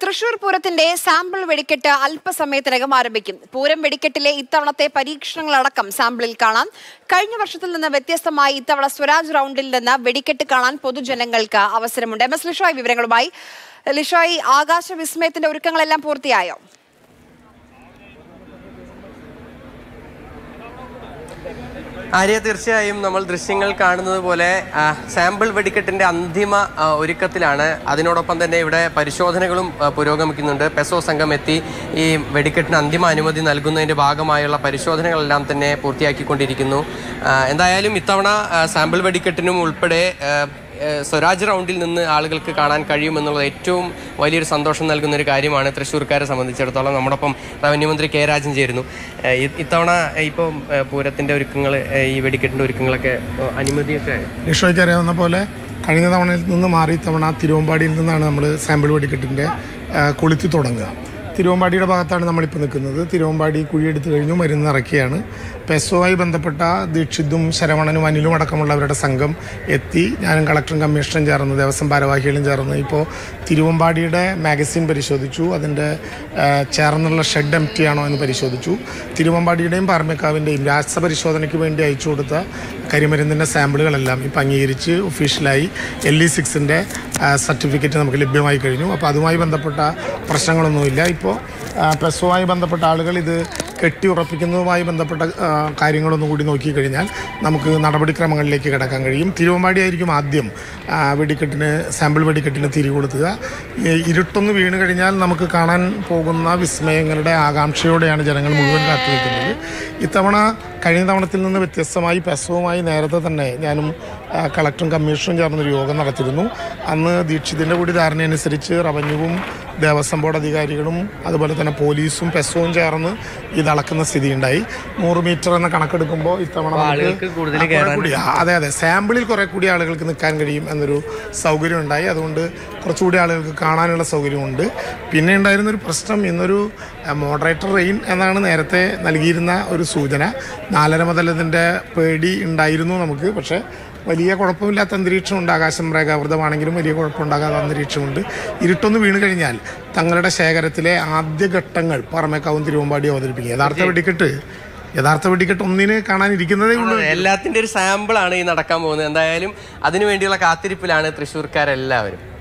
തൃശൂർ പൂരത്തിന്റെ സാമ്പിൾ വെടിക്കെട്ട് അല്പസമയത്തിനകം ആരംഭിക്കും. പൂരം വെടിക്കെട്ടിലെ ഇത്തവണത്തെ പരീക്ഷണങ്ങളടക്കം സാമ്പിളിൽ കാണാം. കഴിഞ്ഞ വർഷത്തിൽ നിന്ന് വ്യത്യസ്തമായി ഇത്തവണ സ്വരാജ് റൗണ്ടിൽ നിന്ന് വെടിക്കെട്ട് കാണാൻ പൊതുജനങ്ങൾക്ക് അവസരമുണ്ട്. MS ലിഷോയ് വിവരങ്ങളുമായി. ലിഷോയ്, ആകാശ വിസ്മയത്തിന്റെ ഒരുക്കങ്ങളെല്ലാം പൂർത്തിയായോ? ആര്യ, തീർച്ചയായും നമ്മൾ ദൃശ്യങ്ങൾ കാണുന്നത് പോലെ സാമ്പിൾ വെടിക്കെട്ടിന്റെ അന്തിമ ഒരുക്കത്തിലാണ്. അതിനോടൊപ്പം തന്നെ ഇവിടെ പരിശോധനകളും പുരോഗമിക്കുന്നുണ്ട്. പെസോ സംഘം എത്തി ഈ വെടിക്കെട്ടിന് അന്തിമ അനുമതി നൽകുന്നതിന്റെ ഭാഗമായുള്ള പരിശോധനകളെല്ലാം തന്നെ പൂർത്തിയാക്കിക്കൊണ്ടിരിക്കുന്നു. എന്തായാലും ഇത്തവണ സാമ്പിൾ വെടിക്കെട്ടിനും ഉൾപ്പെടെ സ്വരാജ് റൗണ്ടിൽ നിന്ന് ആളുകൾക്ക് കാണാൻ കഴിയുമെന്നുള്ളത് ഏറ്റവും വലിയൊരു സന്തോഷം നൽകുന്ന ഒരു കാര്യമാണ് തൃശ്ശൂർക്കാരെ സംബന്ധിച്ചിടത്തോളം. നമ്മോടൊപ്പം റവന്യൂ മന്ത്രി കെ രാജൻ ചേരുന്നു. ഇത്തവണ ഇപ്പോൾ പൂരത്തിൻ്റെ ഒരുക്കങ്ങൾ, ഈ വെടിക്കെട്ടിൻ്റെ ഒരുക്കങ്ങളൊക്കെ അനുമതിയൊക്കെ ലിഷോയ്ക്ക് അറിയാവുന്ന പോലെ കഴിഞ്ഞ തവണയിൽ നിന്ന് മാറി ഇത്തവണ തിരുവമ്പാടിയിൽ നിന്നാണ് നമ്മൾ സാമ്പിൾ വെടിക്കെട്ടിൻ്റെ കൊളുത്തി തുടങ്ങുക. തിരുവമ്പാടിയുടെ ഭാഗത്താണ് നമ്മളിപ്പോൾ നിൽക്കുന്നത്. തിരുവമ്പാടി കുഴിയെടുത്ത് കഴിഞ്ഞു, മരുന്ന് ഇറക്കിയാണ്. പെസോയുമായി ബന്ധപ്പെട്ട ദീക്ഷിതും ശരവണനും അനിലും അടക്കമുള്ളവരുടെ സംഘം എത്തി. ഞാനും കളക്ടറും കമ്മീഷണറും ചേർന്ന്, ദേവസ്വം ഭാരവാഹികളും ചേർന്ന് ഇപ്പോൾ തിരുവമ്പാടിയുടെ മാഗസിൻ പരിശോധിച്ചു. അതിൻ്റെ ചേർന്നുള്ള ഷെഡ് എംപ്റ്റി ആണോ എന്ന് പരിശോധിച്ചു. തിരുവമ്പാടിയുടെയും പാറമേക്കാവിൻ്റെയും രാസപരിശോധനയ്ക്ക് വേണ്ടി അയച്ചു കൊടുത്ത കരിമരുന്നിൻ്റെ സാമ്പിളുകളെല്ലാം ഇപ്പം അംഗീകരിച്ച് ഒഫീഷ്യലായി LE6-ൻ്റെ സർട്ടിഫിക്കറ്റ് നമുക്ക് ലഭ്യമായി കഴിഞ്ഞു. അപ്പോൾ അതുമായി ബന്ധപ്പെട്ട പ്രശ്നങ്ങളൊന്നുമില്ല. ഇപ്പോൾ പെസോയുമായി ബന്ധപ്പെട്ട ആളുകൾ ഇത് കെട്ടിയുറപ്പിക്കുന്നതുമായി ബന്ധപ്പെട്ട കാര്യങ്ങളൊന്നും കൂടി നോക്കിക്കഴിഞ്ഞാൽ നമുക്ക് നടപടിക്രമങ്ങളിലേക്ക് കിടക്കാൻ കഴിയും. തിരുവമ്പാടി ആയിരിക്കും ആദ്യം വെടിക്കെട്ടിന്, സാമ്പിൾ വെടിക്കെട്ടിന് തിരി കൊടുക്കുക. ഇരുട്ടൊന്ന് വീണ് കഴിഞ്ഞാൽ നമുക്ക് കാണാൻ പോകുന്ന വിസ്മയങ്ങളുടെ ആകാംക്ഷയോടെയാണ് ജനങ്ങൾ മുഴുവൻ കാത്തുനിൽക്കുന്നത്. ഇത്തവണ കഴിഞ്ഞ തവണത്തിൽ നിന്ന് വ്യത്യസ്തമായി പെസോവുമായി നേരത്തെ തന്നെ ഞാനും കളക്ടറും കമ്മീഷണറും ചേർന്നൊരു യോഗം നടത്തിയിരുന്നു. അന്ന് ദീക്ഷിതിൻ്റെ കൂടി ധാരണയനുസരിച്ച് റവന്യൂവും ദേവസ്വം ബോർഡ് അധികാരികളും അതുപോലെ തന്നെ പോലീസും പെസോവും ചേർന്ന് ഇത് അളക്കുന്ന സ്ഥിതിയുണ്ടായി. 100 മീറ്റർ എന്ന കണക്കെടുക്കുമ്പോൾ ഇത്തവണ അതെ സാമ്പിളിൽ കുറെ കൂടി ആളുകൾക്ക് നിൽക്കാൻ കഴിയും എന്നൊരു സൗകര്യം ഉണ്ടായി. അതുകൊണ്ട് കുറച്ചുകൂടി ആളുകൾക്ക് കാണാനുള്ള സൗകര്യമുണ്ട്. പിന്നെ ഉണ്ടായിരുന്നൊരു പ്രശ്നം, ഇന്നൊരു മോഡറേറ്റർ റെയിൻ എന്നാണ് നേരത്തെ നൽകിയിരുന്ന ഒരു സൂചന. 4:30 മുതൽ ഇതിൻ്റെ പേടി ഉണ്ടായിരുന്നു നമുക്ക്. പക്ഷേ വലിയ കുഴപ്പമില്ലാത്ത അന്തരീക്ഷമുണ്ട്. ആകാശം രേഖാവൃതമാണെങ്കിലും വലിയ കുഴപ്പമുണ്ടാകാത്ത അന്തരീക്ഷമുണ്ട്. ഇരുട്ടൊന്ന് വീണ് കഴിഞ്ഞാൽ തങ്ങളുടെ ശേഖരത്തിലെ ആദ്യഘട്ടങ്ങൾ പാറമേക്കാവും തിരുവമ്പാടി അവതരിപ്പിക്കുക. യഥാർത്ഥ വെടിക്കെട്ട് ഒന്നിന് കാണാനിരിക്കുന്നതേ ഉള്ളൂ. എല്ലാത്തിൻ്റെ ഒരു സാമ്പിളാണ് ഈ നടക്കാൻ പോകുന്നത്. എന്തായാലും അതിനു വേണ്ടിയുള്ള കാത്തിരിപ്പിലാണ് തൃശ്ശൂർക്കാരെല്ലാവരും.